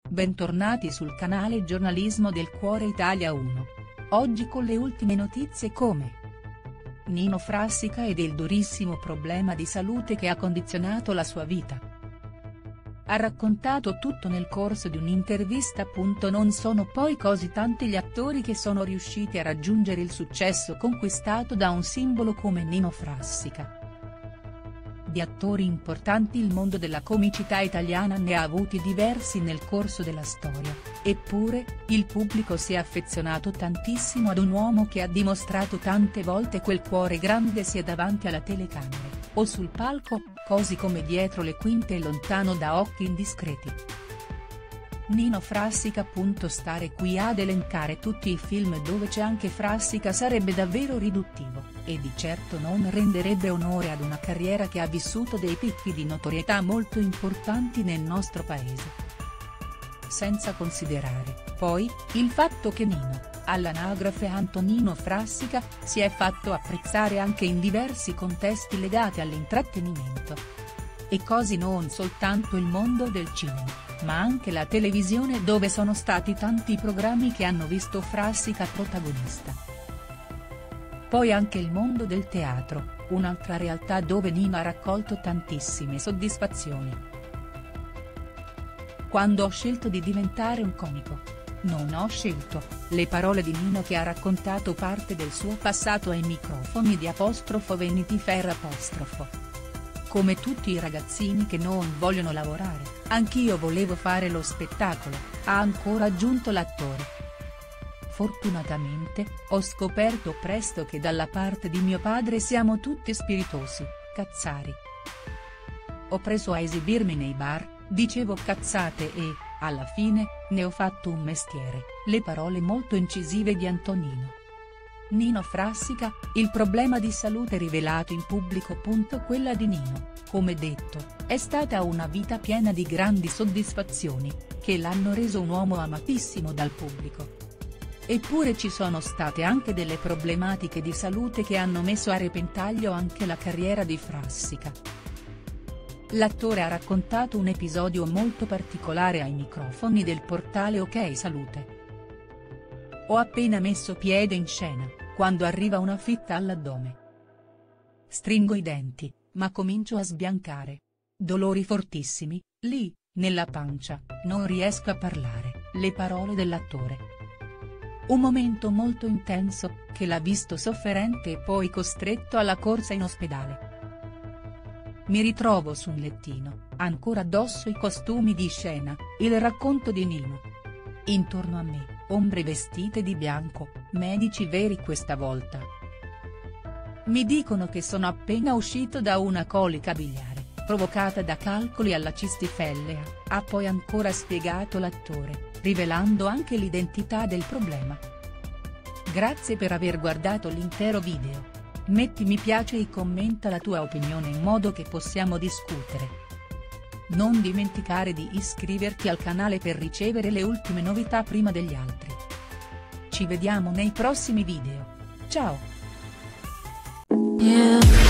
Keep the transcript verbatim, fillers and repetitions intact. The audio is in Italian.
Bentornati sul canale Giornalismo del Cuore Italia uno. Oggi con le ultime notizie come Nino Frassica ed il durissimo problema di salute che ha condizionato la sua vita. Ha raccontato tutto nel corso di un'intervista. Non sono poi così tanti gli attori che sono riusciti a raggiungere il successo conquistato da un simbolo come Nino Frassica. Di attori importanti il mondo della comicità italiana ne ha avuti diversi nel corso della storia, eppure, il pubblico si è affezionato tantissimo ad un uomo che ha dimostrato tante volte quel cuore grande sia davanti alla telecamera, o sul palco, così come dietro le quinte e lontano da occhi indiscreti. Nino Frassica. Stare qui ad elencare tutti i film dove c'è anche Frassica sarebbe davvero riduttivo, e di certo non renderebbe onore ad una carriera che ha vissuto dei picchi di notorietà molto importanti nel nostro paese. Senza considerare, poi, il fatto che Nino, all'anagrafe Antonino Frassica, si è fatto apprezzare anche in diversi contesti legati all'intrattenimento. E così non soltanto il mondo del cinema, ma anche la televisione, dove sono stati tanti i programmi che hanno visto Frassica protagonista. Poi anche il mondo del teatro, un'altra realtà dove Nino ha raccolto tantissime soddisfazioni. Quando ho scelto di diventare un comico, non ho scelto, le parole di Nino che ha raccontato parte del suo passato ai microfoni di apostrofo Vanity Fair apostrofo. Come tutti i ragazzini che non vogliono lavorare, anch'io volevo fare lo spettacolo, ha ancora aggiunto l'attore. Fortunatamente, ho scoperto presto che dalla parte di mio padre siamo tutti spiritosi, cazzari. Ho preso a esibirmi nei bar, dicevo cazzate e, alla fine, ne ho fatto un mestiere, le parole molto incisive di Antonino. Nino Frassica, il problema di salute rivelato in pubblico. Quella di Nino, come detto, è stata una vita piena di grandi soddisfazioni, che l'hanno reso un uomo amatissimo dal pubblico. Eppure ci sono state anche delle problematiche di salute che hanno messo a repentaglio anche la carriera di Frassica. L'attore ha raccontato un episodio molto particolare ai microfoni del portale Ok Salute. Ho appena messo piede in scena, quando arriva una fitta all'addome. Stringo i denti, ma comincio a sbiancare. Dolori fortissimi, lì, nella pancia, non riesco a parlare, le parole dell'attore. Un momento molto intenso, che l'ha visto sofferente e poi costretto alla corsa in ospedale. Mi ritrovo su un lettino, ancora addosso i costumi di scena, il racconto di Nino. Intorno a me, ombre vestite di bianco, medici veri questa volta. Mi dicono che sono appena uscito da una colica biliare, provocata da calcoli alla cistifellea, ha poi ancora spiegato l'attore, rivelando anche l'identità del problema. Grazie per aver guardato l'intero video. Metti mi piace e commenta la tua opinione in modo che possiamo discutere. Non dimenticare di iscriverti al canale per ricevere le ultime novità prima degli altri. Ci vediamo nei prossimi video. Ciao! Yeah.